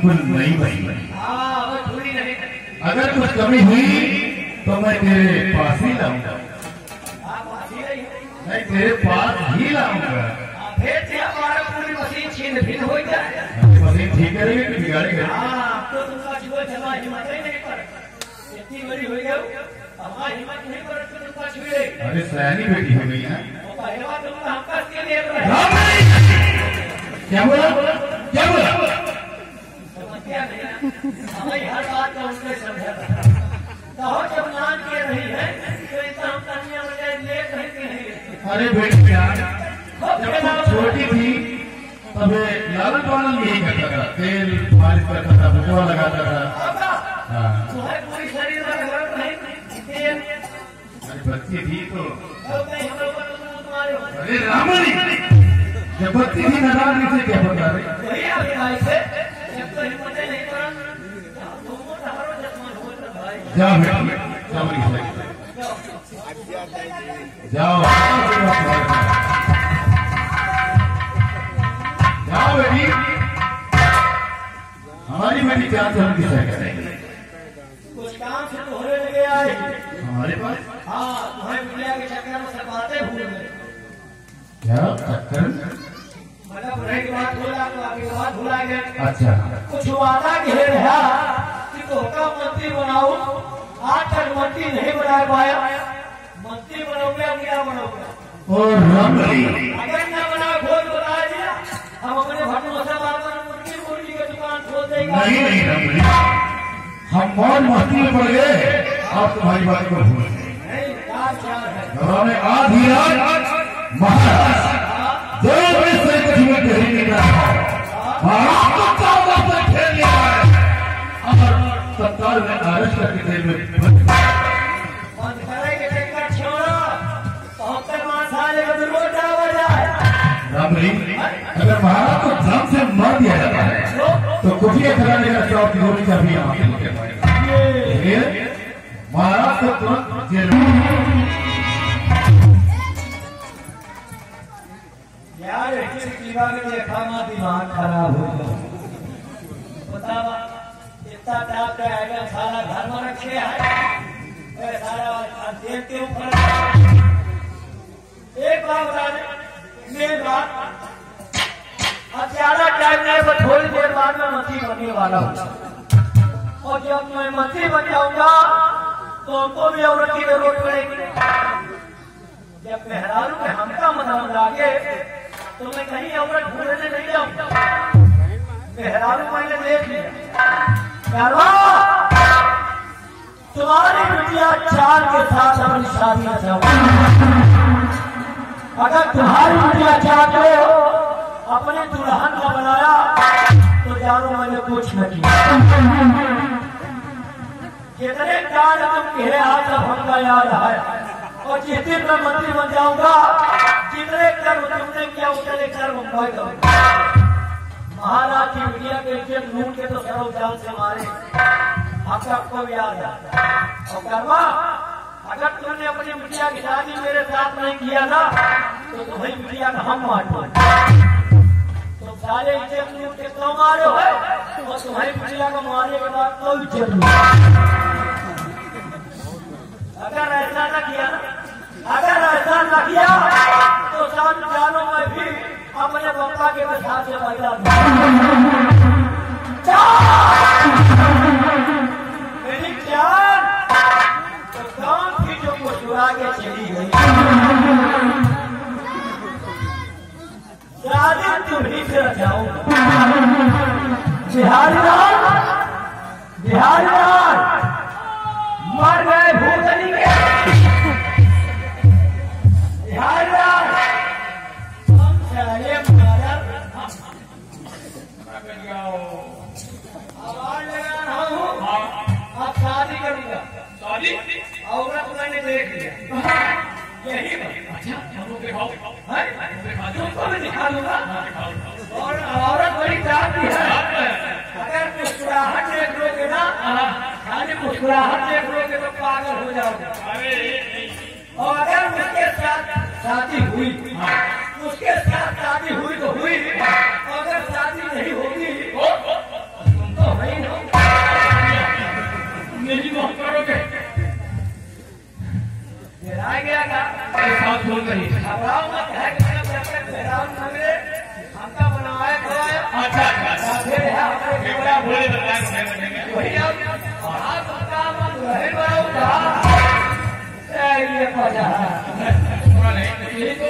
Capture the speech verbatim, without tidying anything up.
बिल्कुल नहीं बनी। अगर कुछ कमी हुई तो मैं तेरे पास ही लाऊंगा, मैं तेरे पास ही लाऊंगा। पूरी मशीन छीन भिन्न हो जाए, मशीन ठीक करेगी कि बिगाड़ेगा? तो तुमका छुआ जमा हिम्मत ही नहीं पर इतनी बड़ी हो गई, हमारी हिम्मत नहीं पर तुमका छुए। अरे सयानी बेटी हो गई है। क्या बोला क्या बोला? हमारी हर बात का उसने समझा था। कहो जब मान के नहीं है तो इतना हम कन्या बजाय ले कहीं के नहीं। अरे बेटी क्या, जब तुम छोटी थी तब लालन पालन यही करता था, तेल मालिश करता था, भुगवा लगाता था। तुम्हारे पूरी शरीर में गलत नहीं। अरे बच्ची थी तो तुम्हारे अरे रामनी जब बच्ची थी नाराज से क्या बता रही? वही आपके भाई से जब तो हिम्मत नहीं करा तुमको हमारो जसमान हो तो भाई जाओ बेटी जाओ जाओ जाओ बेटी, हमारी बेटी जान से हम किसा करेंगे? कुछ काम से तो होने लगे आए हमारे पास। हाँ तुम्हारे बिटिया के चक्कर में सब बातें भूल गए। क्या चक्कर? मतलब रही की बात भूला तो आपकी बात भुला गए। अच्छा कुछ वादा घेर है कि तो का मंत्री बनाओ, आज तक मंत्री नहीं बना पाया, मंत्री बनोगे अब क्या बनोगे? और रामली अगर न बना खोज बता दिया हम अपने भटमोसा बाबा मुर्गी मुर्गी की दुकान खोल देगा। नहीं नहीं रामली, हम मौज मस्ती में पड़ गए और तुम्हारी बात को भूल गए। नहीं क्या चाल है उन्होंने आधी रात महाराज दो बजे से कुछ में कहीं निकला महाराज को चार वापस खेल लिया है और सरकार ने अरेस्ट करके जेल में बंद बंद करेंगे टिकट छोड़ो बहत्तर मास आने का दुर्गोट हो जाए। रामली, अगर महाराज को जान से मार दिया जाता है तो कुटिया कराने का चौक की गोली का भी महाराज को तुरंत जेल में। यार में देखा मां दिमाग खराब हो गया। बतावा इतना टाप का आएगा सारा घर में रखे है सारा देख के ऊपर। एक बात बता दे मेरी बात, अब ज्यादा टाइम नहीं पर थोड़ी देर बाद में मंत्री बनने वाला हूँ और जब मैं मंत्री बन जाऊंगा तो उनको भी औरत की जरूरत पड़ेगी। जब मेहरारू के हमका मतलब लागे तो मैं कहीं औरत ढूंढने नहीं जाऊंगा। मेहरारू मैंने देख लिया, तुम्हारी बिटिया चार के साथ अपनी शादी न चाहूंगी। अगर तुम्हारी बिटिया चार को अपने दुल्हन का बनाया तो जानो मैंने कुछ न किया। कितने कार्य तुम कहे आज तक हमका याद है और जिस दिन मैं मंत्री बन जाऊंगा जितने कर्म तुमने किया उतने कर्म मैं करूंगा। महाराज की बिटिया के इज्जत लूट के तो सरो जान से मारे हमका को याद है। और कर्मा अगर तुमने अपनी बिटिया की शादी मेरे साथ नहीं किया ना तो तुम्हारी बिटिया का हम मारो। तुम सारे इज्जत लूट के क्यों मारे हो और तुम्हारी बिटिया को मारने के बाद कोई इज्जत नहीं। अगर ऐसा न किया अगर ऐसा न किया तो सब जानो मैं भी अपने पापा के साथ से पैदा मेरी जान तो काम की जो मुस्कुरा के चली गई शादी तुम्ही से रचाऊंगा। बिहारी लाल बिहारी लाल मर गए भूतनी के बिहारी लाल हम चले आवाज लगा रहा हूँ आप शादी करूंगा। शादी औरत मैंने देख लिया यही तुमको भी दिखा दूंगा और औरत बड़ी चाहती है। अगर मुस्कुराहट देख लोगे ना खाली मुस्कुराहट देख लोगे तो पागल हो जाओगे। और अगर उसके साथ शादी हुई उसके साथ शादी हुई तो हुई अगर शादी नहीं होगी तुम तो गया क्या साथ बोल रही है। घबराओ मत है कि अपने अपने पैदान मंगले हमका बनाया गया अच्छा अच्छा फिर है हमारे क्या बोले बताएं बनेंगे वही अब हाथ सबका मन रहे बड़ा उठा ये पजा थोड़ा नहीं ये तो